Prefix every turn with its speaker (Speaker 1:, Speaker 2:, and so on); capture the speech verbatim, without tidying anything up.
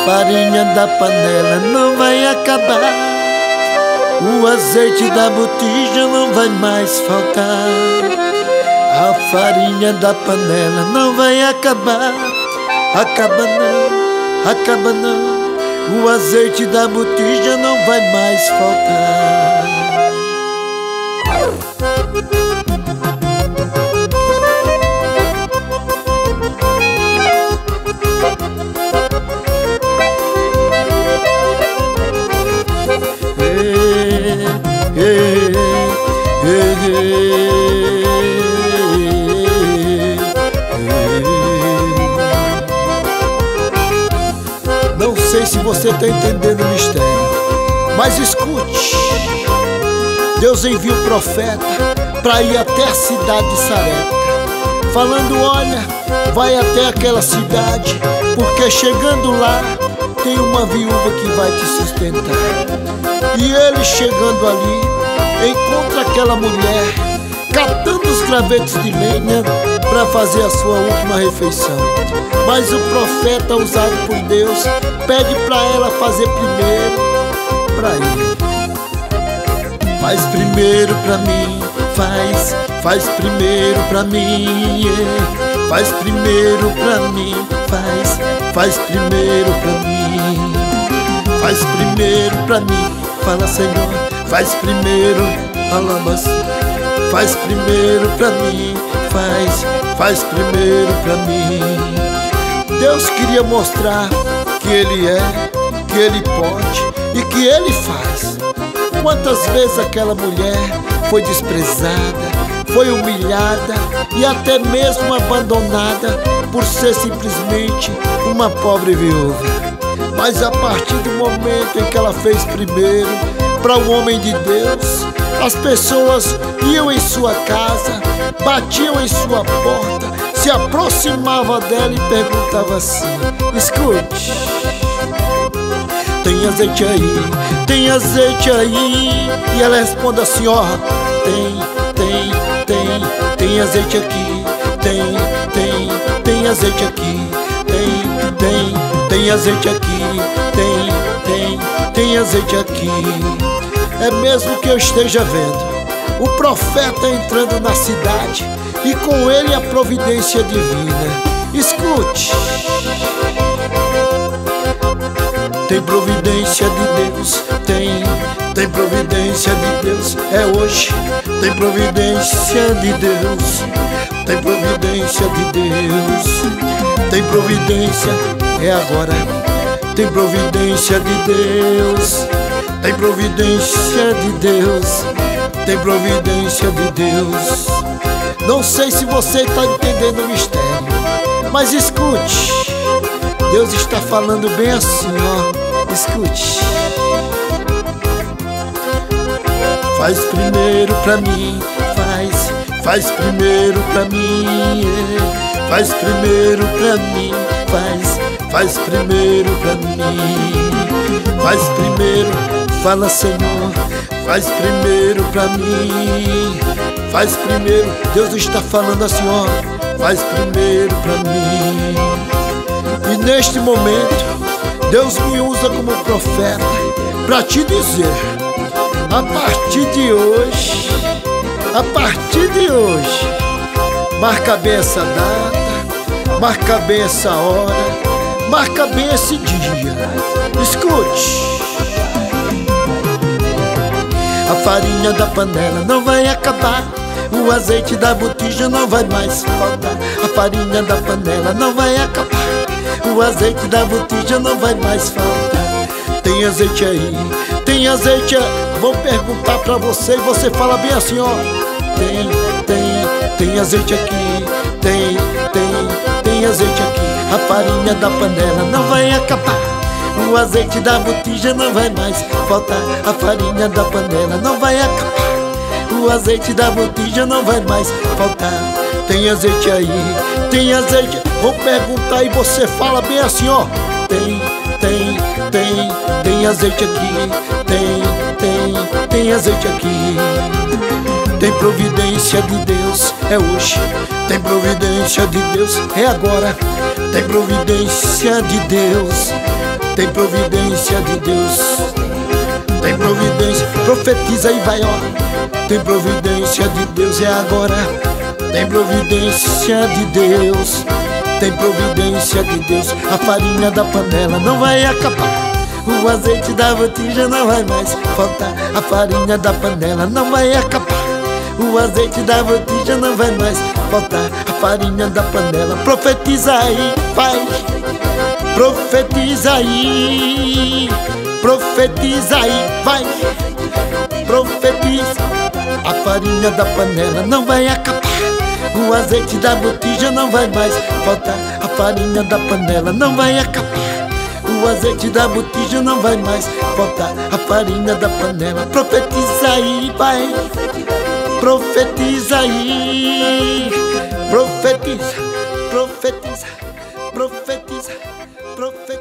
Speaker 1: farinha da panela não vai acabar, o azeite da botija não vai mais faltar. A farinha da panela não vai acabar, acaba não, acaba não, o azeite da botija não vai mais faltar. Não sei se você está entendendo o mistério, mas escute. Deus envia o profeta para ir até a cidade de Sarepta, falando: olha, vai até aquela cidade, porque chegando lá tem uma viúva que vai te sustentar. E ele, chegando ali, encontra aquela mulher catando os gravetos de lenha para fazer a sua última refeição. Mas o profeta, usado por Deus, pede para ela fazer primeiro para ele. Faz primeiro para mim, faz, faz primeiro para mim, yeah. Faz primeiro para mim, faz, faz primeiro para mim. Faz primeiro para mim, fala Senhor, faz primeiro, alabas. Faz primeiro pra mim, faz, faz primeiro pra mim. Deus queria mostrar que Ele é, que Ele pode e que Ele faz. Quantas vezes aquela mulher foi desprezada, foi humilhada e até mesmo abandonada por ser simplesmente uma pobre viúva. Mas a partir do momento em que ela fez primeiro para o homem de Deus, as pessoas iam em sua casa, batiam em sua porta, se aproximavam dela e perguntavam assim: escute, tem azeite aí, tem azeite aí? E ela responde assim: ó, tem, tem, tem, tem azeite aqui, tem, tem, tem azeite aqui, tem, tem, tem azeite aqui, tem, tem, tem azeite aqui. É mesmo que eu esteja vendo o profeta entrando na cidade e com ele a providência divina. Escute, tem providência de Deus, tem, tem providência de Deus, é hoje. Tem providência de Deus, tem providência de Deus, tem providência, é agora. Tem providência de Deus, tem providência de Deus, tem providência de Deus. Não sei se você está entendendo o mistério, mas escute, Deus está falando bem assim, ó. Escute. Faz primeiro pra mim, faz, faz primeiro pra mim, yeah. Faz primeiro pra mim, faz, faz primeiro pra mim. Faz primeiro, fala Senhor, faz primeiro pra mim. Faz primeiro, Deus está falando assim, ó. Faz primeiro pra mim. E neste momento, Deus me usa como profeta para te dizer: a partir de hoje, a partir de hoje, marca bem essa data, marca bem essa hora, marca bem esse dia. Escute. A farinha da panela não vai acabar, o azeite da botija não vai mais faltar. A farinha da panela não vai acabar, o azeite da botija não vai mais faltar. Tem azeite aí, tem azeite aí. Vou perguntar pra você e você fala bem assim, ó. Tem, tem, tem azeite aqui, tem, tem, tem azeite aqui. A farinha da panela não vai acabar, o azeite da botija não vai mais faltar. A farinha da panela não vai acabar, o azeite da botija não vai mais faltar. Tem azeite aí, tem azeite. Vou perguntar e você fala bem assim, ó. Tem, tem, tem, tem azeite aqui, tem, tem, tem azeite aqui. Tem providência de Deus, é hoje. Tem providência de Deus, é agora. Tem providência de Deus, tem providência de Deus. Tem providência, profetiza e vai, ó. Tem providência de Deus, é agora. Tem providência de Deus. Tem providência de Deus. A farinha da panela não vai acabar, o azeite da botija não vai mais faltar. A farinha da panela não vai acabar, o azeite da botija não vai mais faltar. A farinha da panela, profetiza aí, vai. Profetiza aí, profetiza aí, vai. Profetiza. A farinha da panela não vai acabar, o azeite da botija não vai mais faltar. A farinha da panela não vai acabar, o azeite da botija não vai mais faltar. A farinha da panela, profetiza aí, vai. Profetiza aí, profetiza, profetiza, profetiza, profetiza.